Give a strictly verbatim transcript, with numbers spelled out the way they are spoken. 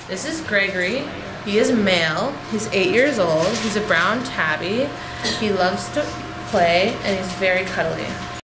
This is Gregory. He is male. He's eight years old. He's a brown tabby. He loves to play and he's very cuddly.